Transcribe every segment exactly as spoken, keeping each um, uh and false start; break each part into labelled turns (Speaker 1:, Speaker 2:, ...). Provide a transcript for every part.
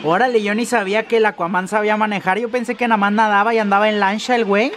Speaker 1: Órale, yo ni sabía que el Aquaman sabía manejar. Yo pensé que nada más nadaba y andaba en lancha el güey.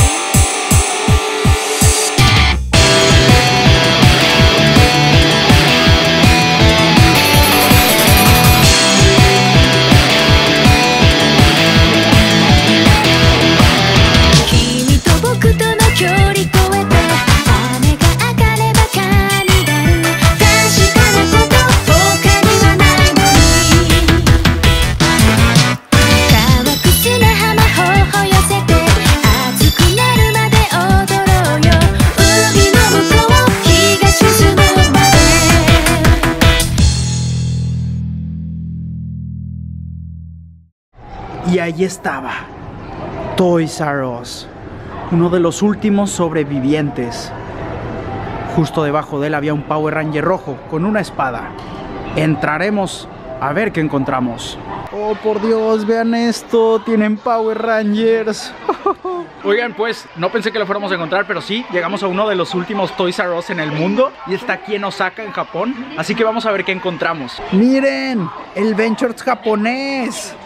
Speaker 1: Y ahí estaba, Toys R Us, uno de los últimos sobrevivientes. Justo debajo de él había un Power Ranger rojo con una espada. Entraremos a ver qué encontramos. Oh, por Dios, vean esto, tienen Power Rangers. Oigan, pues, no pensé que lo fuéramos a encontrar, pero sí, llegamos a uno de los últimos Toys R Us en el mundo. Y está aquí en Osaka, en Japón. Así que vamos a ver qué encontramos. ¡Miren! ¡El Ventures japonés!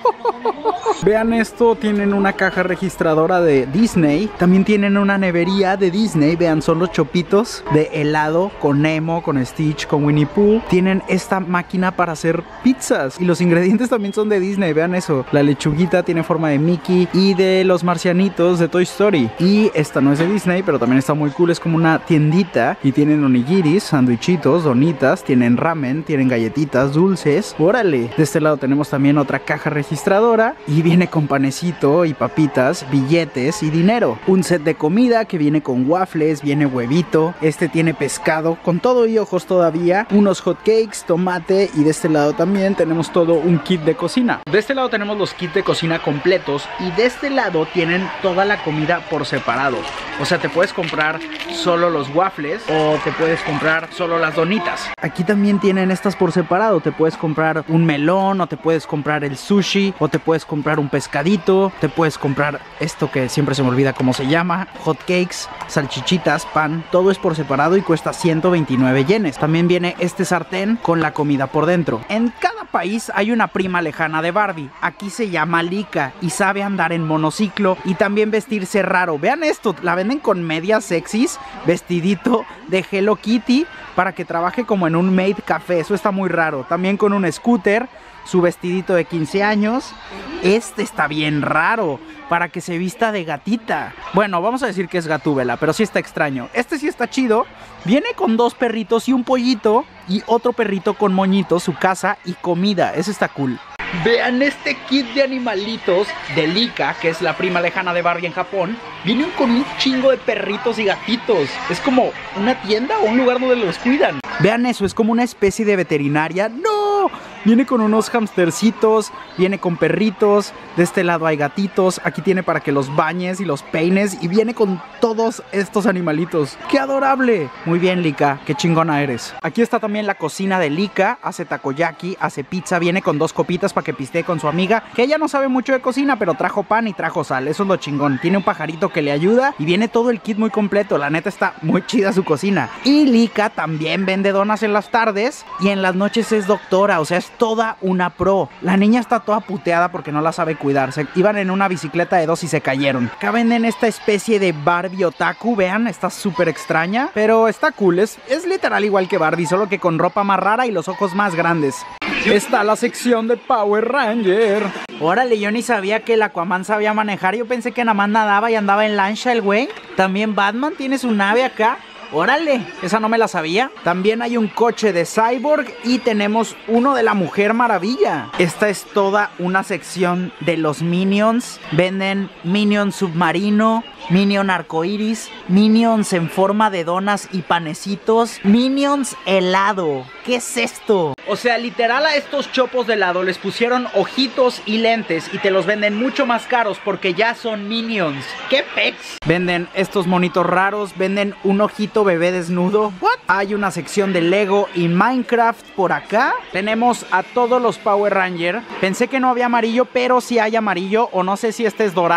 Speaker 1: Vean esto, tienen una caja registradora de Disney. También tienen una nevería de Disney. Vean, son los chopitos de helado con Nemo, con Stitch, con Winnie Pooh. Tienen esta máquina para hacer pizzas. Y los ingredientes también son de Disney, vean eso. La lechuguita tiene forma de Mickey y de los marcianitos de Toy Story. Y esta no es de Disney, pero también está muy cool. Es como una tiendita y tienen onigiris, sandwichitos, donitas. Tienen ramen, tienen galletitas, dulces. Órale. De este lado tenemos también otra caja registradora y viene con panecito y papitas, billetes y dinero. Un set de comida que viene con waffles, viene huevito, este tiene pescado con todo y ojos todavía, unos hot cakes, tomate, y de este lado también tenemos todo un kit de cocina. De este lado tenemos los kits de cocina completos y de este lado tienen toda la comida por separado. O sea, te puedes comprar solo los waffles o te puedes comprar solo las donitas. Aquí también tienen estas por separado. Te puedes comprar un melón o te puedes comprar el sushi o te puedes comprar un pescadito, te puedes comprar esto que siempre se me olvida cómo se llama, hot cakes, salchichitas, pan, todo es por separado y cuesta ciento veintinueve yenes. También viene este sartén con la comida por dentro. En cada país hay una prima lejana de Barbie. Aquí se llama Lika y sabe andar en monociclo y también vestirse raro. Vean esto, la venden con medias sexys, vestidito de Hello Kitty para que trabaje como en un maid café. Eso está muy raro. También con un scooter, su vestidito de quince años. Este está bien raro, para que se vista de gatita. Bueno, vamos a decir que es Gatúbela, pero sí está extraño. Este sí está chido. Viene con dos perritos y un pollito y otro perrito con moñito, su casa y comida. Ese está cool. Vean este kit de animalitos de Lika, que es la prima lejana de Barbie en Japón. Vienen con un chingo de perritos y gatitos. Es como una tienda o un lugar donde los cuidan. Vean eso, es como una especie de veterinaria. ¡No! Viene con unos hamstercitos, viene con perritos, de este lado hay gatitos, aquí tiene para que los bañes y los peines y viene con todos estos animalitos. ¡Qué adorable! Muy bien, Lika, qué chingona eres. Aquí está también la cocina de Lika, hace takoyaki, hace pizza, viene con dos copitas para que pistee con su amiga, que ella no sabe mucho de cocina, pero trajo pan y trajo sal, eso es lo chingón. Tiene un pajarito que le ayuda y viene todo el kit muy completo, la neta está muy chida su cocina. Y Lika también vende donas en las tardes y en las noches es doctora, o sea, es toda una pro. La niña está toda puteada porque no la sabe cuidar. Se iban en una bicicleta de dos y se cayeron. Acá venden esta especie de Barbie otaku, vean, está súper extraña, pero está cool, es, es literal igual que Barbie, solo que con ropa más rara y los ojos más grandes. Está la sección de Power Ranger. Órale, yo ni sabía que el Aquaman sabía manejar. Yo pensé que nada más nadaba y andaba en lancha el güey. También Batman tiene su nave acá. Órale, esa no me la sabía. También hay un coche de Cyborg y tenemos uno de la Mujer Maravilla. Esta es toda una sección de los Minions. Venden Minion submarino, Minion arcoiris, Minions en forma de donas y panecitos, Minions helado. ¿Qué es esto? O sea, literal a estos chopos de helado les pusieron ojitos y lentes y te los venden mucho más caros porque ya son Minions. ¿Qué pex? Venden estos monitos raros, venden un ojito bebé desnudo. ¿What? Hay una sección de Lego y Minecraft por acá. Tenemos a todos los Power Ranger. Pensé que no había amarillo, pero sí hay amarillo, o no sé si este es dorado.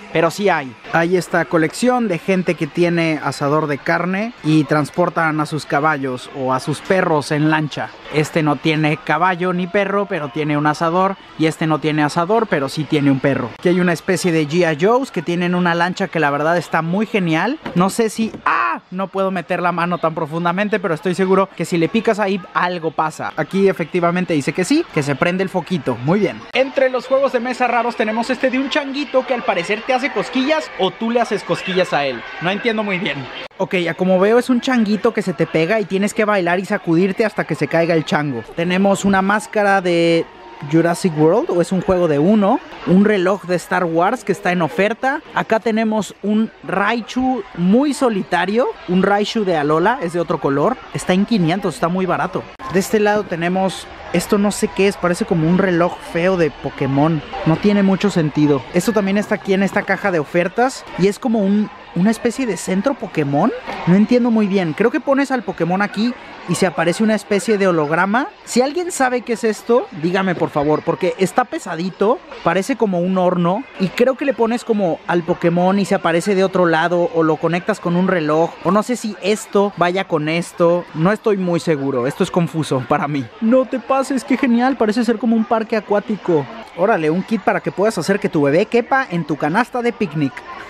Speaker 1: pero sí hay. Hay esta colección de gente que tiene asador de carne y transportan a sus caballos o a sus perros en lancha. Este no tiene caballo ni perro, pero tiene un asador. Y este no tiene asador, pero sí tiene un perro. Aquí hay una especie de G I Joes que tienen una lancha que la verdad está muy genial. No sé si... ¡Ah! No puedo meter la mano tan profundamente, pero estoy seguro que si le picas ahí algo pasa. Aquí efectivamente dice que sí, que se prende el foquito. Muy bien. Entre los juegos de mesa raros tenemos este de un changuito que al parecer te hace cosquillas o tú le haces cosquillas a él. No entiendo muy bien. Ok, ya como veo es un changuito que se te pega y tienes que bailar y sacudirte hasta que se caiga el chango. Tenemos una máscara de Jurassic World, o es un juego de uno. Un reloj de Star Wars que está en oferta. Acá tenemos un Raichu muy solitario. Un Raichu de Alola, es de otro color. Está en quinientos, está muy barato. De este lado tenemos... Esto no sé qué es, parece como un reloj feo de Pokémon. No tiene mucho sentido. Esto también está aquí en esta caja de ofertas. Y es como un... una especie de centro Pokémon. No entiendo muy bien. Creo que pones al Pokémon aquí y se aparece una especie de holograma. Si alguien sabe qué es esto, dígame por favor, porque está pesadito, parece como un horno y creo que le pones como al Pokémon y se aparece de otro lado o lo conectas con un reloj o no sé si esto vaya con esto. No estoy muy seguro, esto es confuso para mí. No te pases, qué genial, parece ser como un parque acuático. Órale, un kit para que puedas hacer que tu bebé quepa en tu canasta de picnic.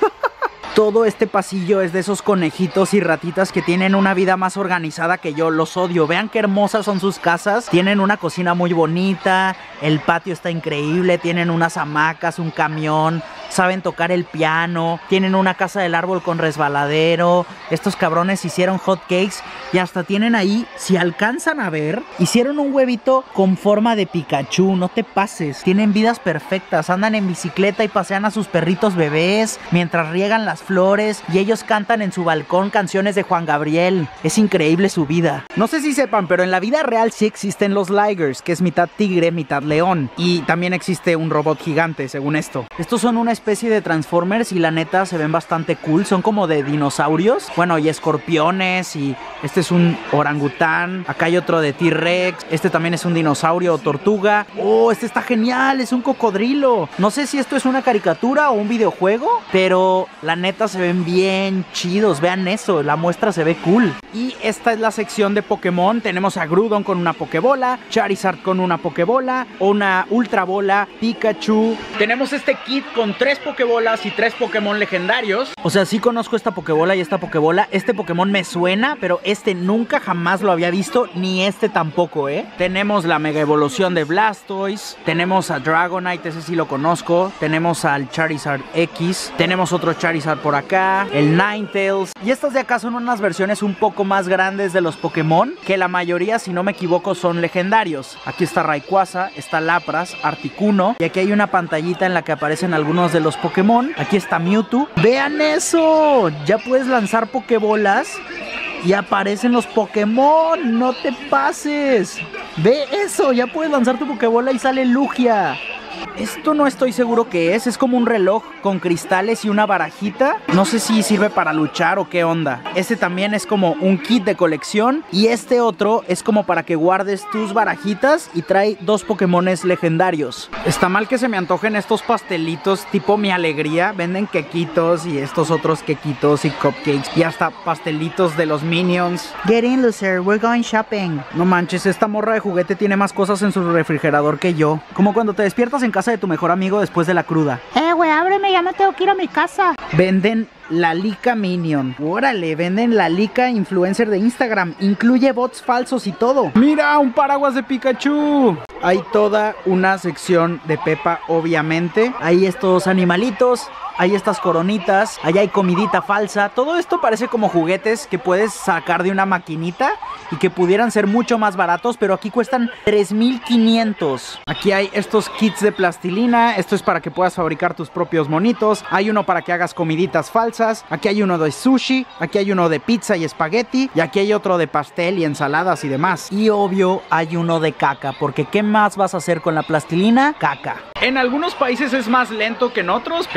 Speaker 1: Todo este pasillo es de esos conejitos y ratitas que tienen una vida más organizada que yo. Los odio. Vean qué hermosas son sus casas. Tienen una cocina muy bonita. El patio está increíble. Tienen unas hamacas, un camión. Saben tocar el piano. Tienen una casa del árbol con resbaladero. Estos cabrones hicieron hot cakes. Y hasta tienen ahí, si alcanzan a ver, hicieron un huevito con forma de Pikachu. No te pases. Tienen vidas perfectas. Andan en bicicleta y pasean a sus perritos bebés mientras riegan las flores y ellos cantan en su balcón canciones de Juan Gabriel. Es increíble su vida. No sé si sepan, pero en la vida real sí existen los Ligers, que es mitad tigre, mitad león. Y también existe un robot gigante, según esto. Estos son una especie de Transformers y la neta se ven bastante cool. Son como de dinosaurios. Bueno, y escorpiones y este es un orangután. Acá hay otro de T-Rex. Este también es un dinosaurio o tortuga. Oh, este está genial, es un cocodrilo. No sé si esto es una caricatura o un videojuego, pero la neta se ven bien chidos, vean eso, la muestra se ve cool. Y esta es la sección de Pokémon. Tenemos a Groudon con una Pokébola, Charizard con una Pokébola, una Ultra Bola, Pikachu. Tenemos este kit con tres Pokébolas y tres Pokémon legendarios. O sea, sí conozco esta Pokébola y esta Pokébola. Este Pokémon me suena, pero este nunca jamás lo había visto, ni este tampoco, ¿eh? Tenemos la Mega Evolución de Blastoise, tenemos a Dragonite, ese sí lo conozco, tenemos al Charizard X, tenemos otro Charizard por acá, el Ninetales. Y estas de acá son unas versiones un poco más grandes de los Pokémon, que la mayoría, si no me equivoco, son legendarios. Aquí está Rayquaza, está Lapras, Articuno, y aquí hay una pantallita en la que aparecen algunos de los Pokémon. Aquí está Mewtwo. ¡Vean eso! Ya puedes lanzar Pokébolas y aparecen los Pokémon. ¡No te pases! ¡Ve eso! Ya puedes lanzar tu Pokébola y sale Lugia. Esto no estoy seguro qué es, es como un reloj con cristales y una barajita. No sé si sirve para luchar o qué onda. Este también es como un kit de colección y este otro es como para que guardes tus barajitas y trae dos Pokémones legendarios. Está mal que se me antojen estos pastelitos tipo Mi Alegría. Venden quequitos y estos otros quequitos y cupcakes y hasta pastelitos de los Minions. Get in, loser, we're going shopping. No manches, esta morra de juguete tiene más cosas en su refrigerador que yo. Como cuando te despiertas en casa de tu mejor amigo después de la cruda.
Speaker 2: Eh, güey, ábreme, ya me tengo que ir a mi casa.
Speaker 1: Venden la Lika Minion. Órale, venden la Lika influencer de Instagram. Incluye bots falsos y todo. ¡Mira, un paraguas de Pikachu! Hay toda una sección de Pepa, obviamente. Hay estos animalitos. Hay estas coronitas, allá hay comidita falsa. Todo esto parece como juguetes que puedes sacar de una maquinita y que pudieran ser mucho más baratos, pero aquí cuestan tres mil quinientos. Aquí hay estos kits de plastilina. Esto es para que puedas fabricar tus propios monitos. Hay uno para que hagas comiditas falsas. Aquí hay uno de sushi. Aquí hay uno de pizza y espagueti. Y aquí hay otro de pastel y ensaladas y demás. Y obvio hay uno de caca, porque ¿qué más vas a hacer con la plastilina? Caca. En algunos países es más lento que en otros, pero siempre tenemos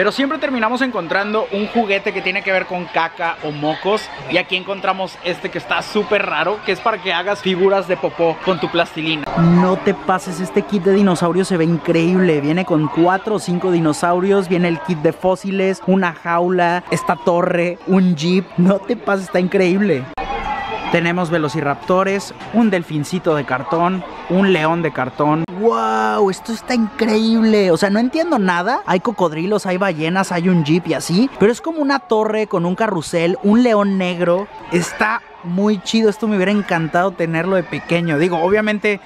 Speaker 1: terminamos encontrando un juguete que tiene que ver con caca o mocos. Y aquí encontramos este que está súper raro, que es para que hagas figuras de popó con tu plastilina. No te pases, este kit de dinosaurios se ve increíble. Viene con cuatro o cinco dinosaurios, viene el kit de fósiles, una jaula, esta torre, un jeep. No te pases, está increíble. Tenemos velociraptores, un delfincito de cartón, un león de cartón. ¡Wow! Esto está increíble. O sea, no entiendo nada. Hay cocodrilos, hay ballenas, hay un jeep y así. Pero es como una torre con un carrusel, un león negro. Está muy chido. Esto me hubiera encantado tenerlo de pequeño. Digo, obviamente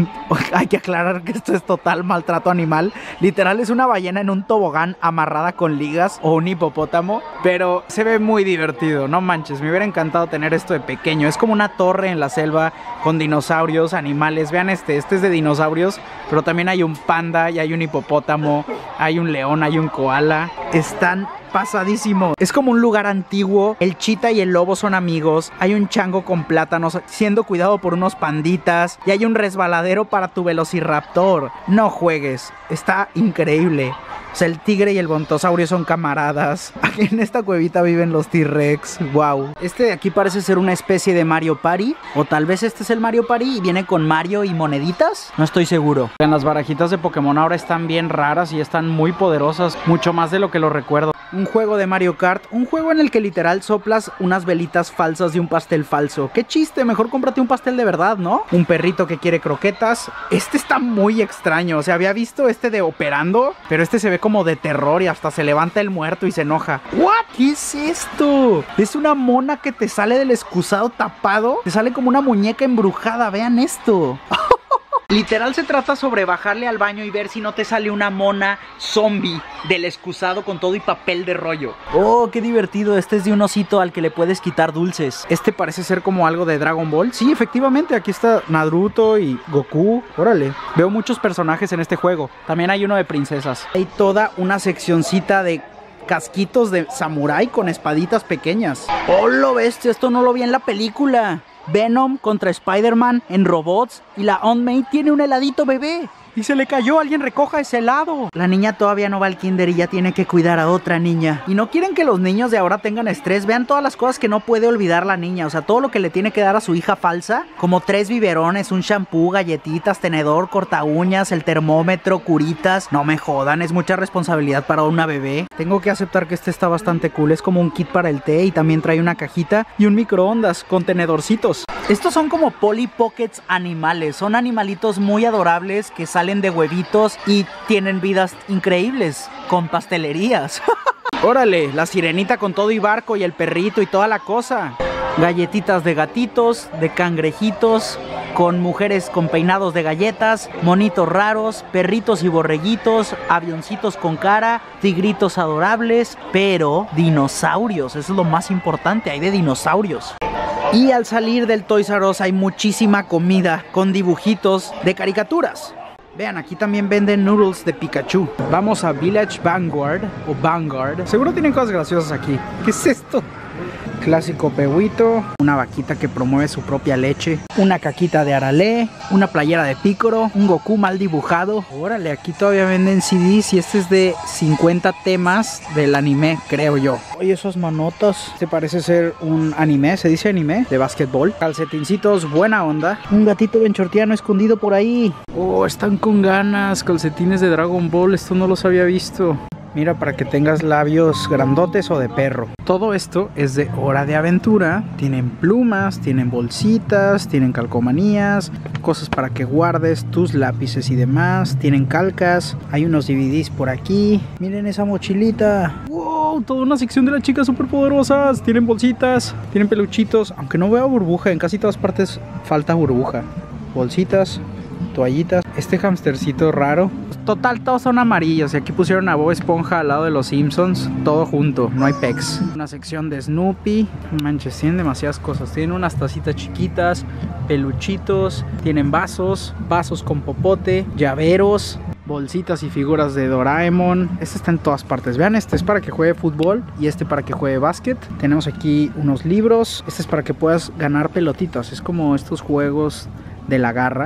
Speaker 1: hay que aclarar que esto es total maltrato animal. Literal es una ballena en un tobogán amarrada con ligas o un hipopótamo. Pero se ve muy divertido, no manches. Me hubiera encantado tener esto de pequeño. Es como una torre en la selva con dinosaurios, animales. Vean este, este es de dinosaurios, pero también hay un panda y hay un hipopótamo, hay un león, hay un koala. Están pasadísimo. Es como un lugar antiguo. El chita y el lobo son amigos. Hay un chango con plátanos siendo cuidado por unos panditas. Y hay un resbaladero para tu velociraptor. No juegues. Está increíble. O sea, el tigre y el brontosaurio son camaradas. Aquí en esta cuevita viven los T-Rex. Wow. Este de aquí parece ser una especie de Mario Party. O tal vez este es el Mario Party y viene con Mario y moneditas. No estoy seguro. En las barajitas de Pokémon ahora están bien raras y están muy poderosas. Mucho más de lo que lo recuerdo. Un juego de Mario Kart. Un juego en el que literal soplas unas velitas falsas de un pastel falso. ¡Qué chiste! Mejor cómprate un pastel de verdad, ¿no? Un perrito que quiere croquetas. Este está muy extraño. O sea, había visto este de Operando, pero este se ve como de terror y hasta se levanta el muerto y se enoja. ¿What? ¿Qué es esto? Es una mona que te sale del excusado tapado. Te sale como una muñeca embrujada. Vean esto. Literal se trata sobre bajarle al baño y ver si no te sale una mona zombie del excusado con todo y papel de rollo. Oh, qué divertido. Este es de un osito al que le puedes quitar dulces. Este parece ser como algo de Dragon Ball. Sí, efectivamente, aquí está Naruto y Goku. Órale, veo muchos personajes en este juego. También hay uno de princesas. Hay toda una seccioncita de casquitos de samurái con espaditas pequeñas. Oh, lo bestia, esto no lo vi en la película. Venom contra Spider-Man en robots y la Aunt May tiene un heladito bebé. Y se le cayó, alguien recoja ese helado. La niña todavía no va al kinder y ya tiene que cuidar a otra niña. Y no quieren que los niños de ahora tengan estrés. Vean todas las cosas que no puede olvidar la niña. O sea, todo lo que le tiene que dar a su hija falsa. Como tres biberones, un shampoo, galletitas, tenedor, corta uñas, el termómetro, curitas. No me jodan, es mucha responsabilidad para una bebé. Tengo que aceptar que este está bastante cool. Es como un kit para el té y también trae una cajita y un microondas con tenedorcitos. Estos son como Polly Pockets animales. Son animalitos muy adorables que salen de huevitos y tienen vidas increíbles con pastelerías. Órale, la sirenita con todo y barco y el perrito y toda la cosa. Galletitas de gatitos, de cangrejitos, con mujeres con peinados de galletas, monitos raros, perritos y borreguitos, avioncitos con cara, tigritos adorables, pero dinosaurios, eso es lo más importante, hay de dinosaurios. Y al salir del Toys R Us hay muchísima comida con dibujitos de caricaturas. Vean, aquí también venden noodles de Pikachu. Vamos a Village Vanguard o Vanguard. Seguro tienen cosas graciosas aquí. ¿Qué es esto? Clásico pehuito, una vaquita que promueve su propia leche, una caquita de Arale, una playera de Picoro, un Goku mal dibujado. Órale, aquí todavía venden C Ds y este es de cincuenta temas del anime, creo yo. Oye, esos manotas, este parece ser un anime, ¿se dice anime? De básquetbol. Calcetincitos, buena onda. Un gatito benchortiano escondido por ahí. Oh, están con ganas, calcetines de Dragon Ball, esto no los había visto. Mira, para que tengas labios grandotes o de perro. Todo esto es de Hora de Aventura. Tienen plumas, tienen bolsitas, tienen calcomanías, cosas para que guardes tus lápices y demás. Tienen calcas, hay unos D V Ds por aquí. Miren esa mochilita. ¡Wow! Toda una sección de las chicas superpoderosas. Tienen bolsitas, tienen peluchitos. Aunque no veo burbuja, en casi todas partes falta burbuja. Bolsitas, toallitas. Este hamstercito raro. Total, todos son amarillos. Y aquí pusieron a Bob Esponja al lado de los Simpsons. Todo junto, no hay pecs. Una sección de Snoopy. Manches, tienen demasiadas cosas. Tienen unas tacitas chiquitas, peluchitos, tienen vasos, vasos con popote, llaveros, bolsitas y figuras de Doraemon. Este está en todas partes. Vean, este es para que juegue fútbol y este para que juegue básquet. Tenemos aquí unos libros. Este es para que puedas ganar pelotitas. Es como estos juegos de la garra.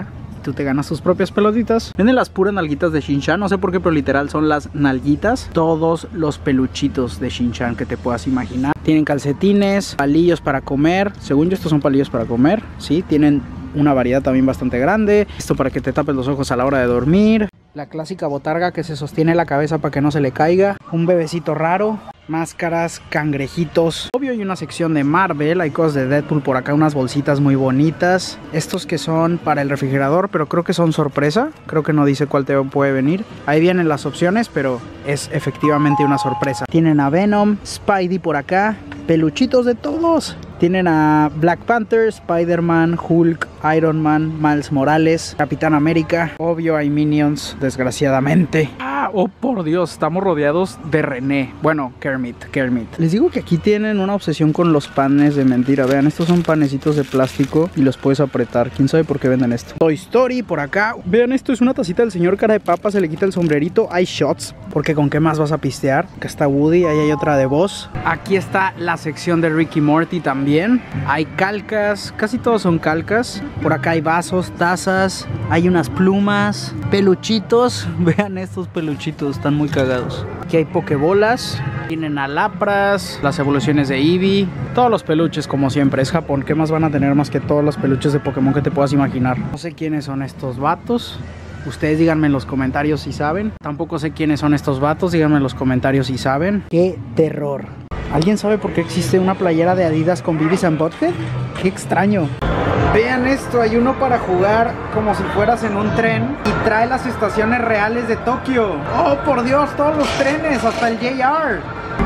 Speaker 1: tú te ganas tus propias pelotitas. Venden las puras nalguitas de Shin-chan, no sé por qué, pero literal son las nalguitas. Todos los peluchitos de Shin-chan que te puedas imaginar. Tienen calcetines, palillos para comer. Según yo estos son palillos para comer, sí, tienen una variedad también bastante grande. Esto para que te tapes los ojos a la hora de dormir. La clásica botarga que se sostiene la cabeza para que no se le caiga. Un bebecito raro. Máscaras, cangrejitos. Obvio hay una sección de Marvel. Hay cosas de Deadpool por acá. Unas bolsitas muy bonitas. Estos que son para el refrigerador, pero creo que son sorpresa. Creo que no dice cuál te puede venir. Ahí vienen las opciones, pero es efectivamente una sorpresa. Tienen a Venom, Spidey por acá. Peluchitos de todos. Tienen a Black Panther, Spider-Man, Hulk, Iron Man, Miles Morales, Capitán América. Obvio hay Minions, desgraciadamente. Ah, oh por Dios, estamos rodeados de René. Bueno, Kermit, Kermit. Les digo que aquí tienen una obsesión con los panes de mentira. Vean, estos son panecitos de plástico y los puedes apretar. ¿Quién sabe por qué venden esto? Toy Story por acá. Vean, esto es una tacita del señor cara de papa. Se le quita el sombrerito. Hay shots, porque ¿con qué más vas a pistear? Acá está Woody, ahí hay otra de Buzz. Aquí está la sección de Ricky Morty también. Hay calcas, casi todos son calcas. Por acá hay vasos, tazas, hay unas plumas, peluchitos. Vean estos peluchitos, están muy cagados. Aquí hay pokebolas, tienen alapras, las evoluciones de Eevee, todos los peluches como siempre. Es Japón, ¿qué más van a tener más que todos los peluches de Pokémon que te puedas imaginar? No sé quiénes son estos vatos. Ustedes díganme en los comentarios si saben. Tampoco sé quiénes son estos vatos, díganme en los comentarios si saben. ¡Qué terror! ¿Alguien sabe por qué existe una playera de Adidas con Beavis and Butthead? ¡Qué extraño! Vean esto, hay uno para jugar como si fueras en un tren y trae las estaciones reales de Tokio. ¡Oh, por Dios! Todos los trenes, hasta el J R.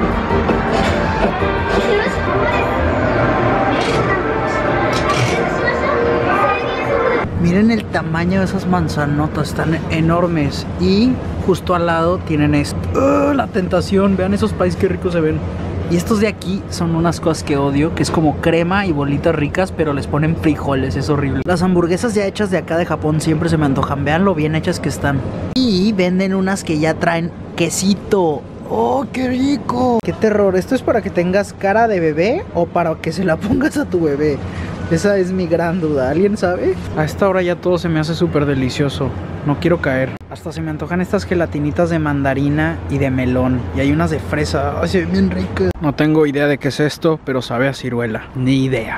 Speaker 1: Miren el tamaño de esas manzanotas, están enormes. Y justo al lado tienen esto. ¡Oh, la tentación! Vean esos países qué ricos se ven. Y estos de aquí son unas cosas que odio, que es como crema y bolitas ricas, pero les ponen frijoles, es horrible. Las hamburguesas ya hechas de acá de Japón siempre se me antojan, vean lo bien hechas que están. Y venden unas que ya traen quesito. ¡Oh, qué rico! ¡Qué terror! ¿Esto es para que tengas cara de bebé o para que se la pongas a tu bebé? Esa es mi gran duda, ¿alguien sabe? A esta hora ya todo se me hace súper delicioso. No quiero caer. Hasta se me antojan estas gelatinitas de mandarina y de melón. Y hay unas de fresa. ¡Ay, se ven bien ricas! No tengo idea de qué es esto, pero sabe a ciruela. Ni idea.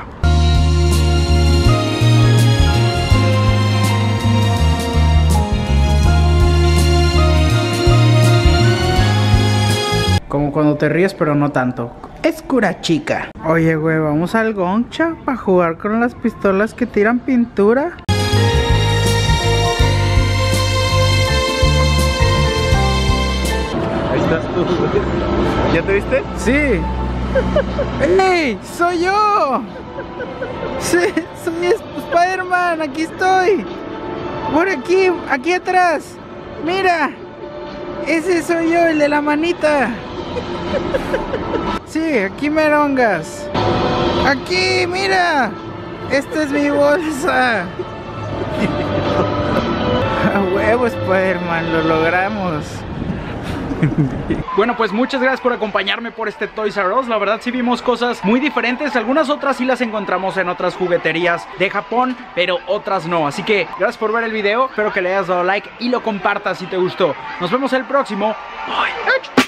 Speaker 1: Como cuando te ríes, pero no tanto. Es cura chica. Oye, güey, vamos al Gongcha para jugar con las pistolas que tiran pintura.
Speaker 3: Ahí estás tú. ¿Ya te viste?
Speaker 1: Sí. ¡Ey! ¡Soy yo! Sí, soy Spider-Man, aquí estoy. Por aquí, aquí atrás. Mira. Ese soy yo, el de la manita. Sí, aquí merongas. Aquí, mira. Esta es mi bolsa. A huevo, Spider-Man, lo logramos. Bueno, pues muchas gracias por acompañarme por este Toys R Us. La verdad sí vimos cosas muy diferentes. Algunas otras sí las encontramos en otras jugueterías de Japón, pero otras no. Así que gracias por ver el video. Espero que le hayas dado like y lo compartas si te gustó. Nos vemos el próximo. Bye.